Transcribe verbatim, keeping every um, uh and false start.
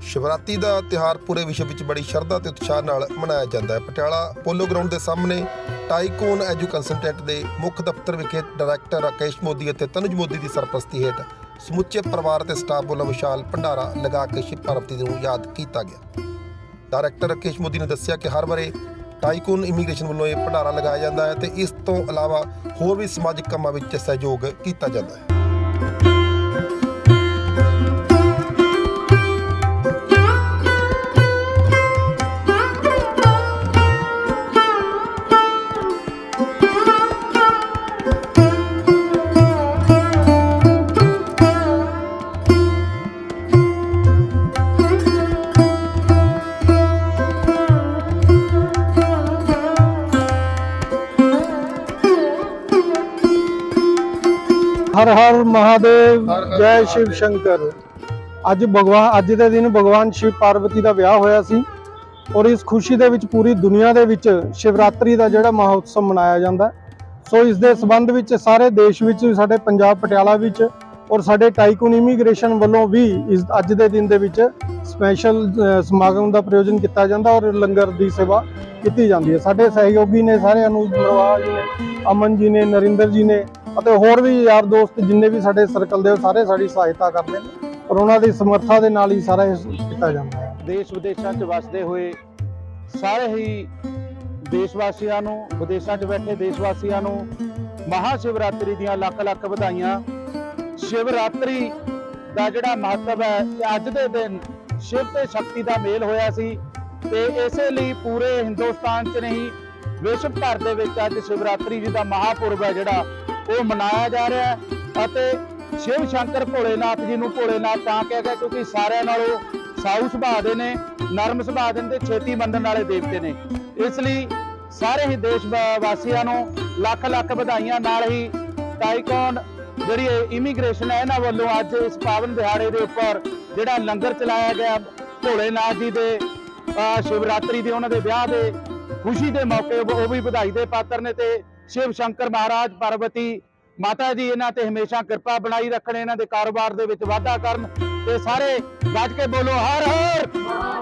शिवरात्रि का त्यौहार पूरे विश्व में बड़ी श्रद्धा ते उत्साह नाल मनाया जाता है। पटियाला पोलो ग्राउंड के सामने टाइकून एजू कंसलटेंट के मुख्य दफ्तर विखे डायरैक्टर राकेश मोदी और तनुज मोदी की सरपरस्ती हेठ समुचे परिवार ते स्टाफ वालों विशाल भंडारा लगा के शिव पार्वती नूं याद किया गया। डायरैक्टर राकेश मोदी ने दस्सिया कि हर बारे टाइकून इमीग्रेशन वालों यह भंडारा लगाया जाता है तो इस तो अलावा होर भी समाजिक कामों में सहयोग किया जाता है। हर हर महादेव, जय शिव शंकर। अज भगवान अज के दिन भगवान शिव पार्वती का विआह होया सी और इस खुशी दे विच पूरी दुनिया दे विच शिवरात्रि का जिहड़ा महोत्सव मनाया जाता है। सो इस दे संबंध विच सारे देश विच साडे पंजाब पटियाला विच और साडे टाइकून इमीग्रेशन वालों भी इस अज के दिन दे विच स्पैशल समागम का प्रयोजन किया जाता और लंगर की सेवा की जाती है। साडे सहयोगी ने सारे अनुज मरवाल जी ने, अमन जी ने, नरिंदर जी ने ਅਤੇ ਹੋਰ भी यार दोस्त जिन्ने भी साडे सर्कल दे सारे साडी सहायता करते हैं और उन्हां दी समर्था दे नाल ही सारा किया जाता है। देश विदेशों च वसदे हुए सारे ही देशवासियों नूं, विदेशों च बैठे देशवासियों नूं महाशिवरात्रि दीआं लख लख बधाइयां। शिवरात्रि दा जिहड़ा महत्व है अज दे दिन शिव ते शक्ति दा मेल होया सी ते इसे लई पूरे हिंदुस्तान च नहीं विश्व भर दे विच अज शिवरात्रि जी दा महापुरब है जिहड़ा वो मनाया जा रहा है। अते शिव शंकर भोलेनाथ जी नूं भोलेनाथ तां कह गया क्योंकि सारिਆਂ नालों साऊ सुभाਅ दे ने, नरम सुभाਅ दे ते छेती मनण वाले देवते ने। इसलिए सारे ही देश वासियों नूं लख लख बधाइयां। नाल ही टाइकून जिहड़ी इमीग्रेशन है इन्हां वल्लों अज इस पावन दिहाड़े दे उपर जिहड़ा लंगर चलाया गया भोलेनाथ जी दे शिवरात्रि दे उन्हां दे विआह दे खुशी दे मौके वो भी बधाई दे पात्र ने ते शिव शंकर महाराज पार्वती माता जी इन्हां ते हमेशा कृपा बनाई रखण, इन्हां दे कारोबार दे विच वाधा करन ते सारे गज के बोलो हर हर।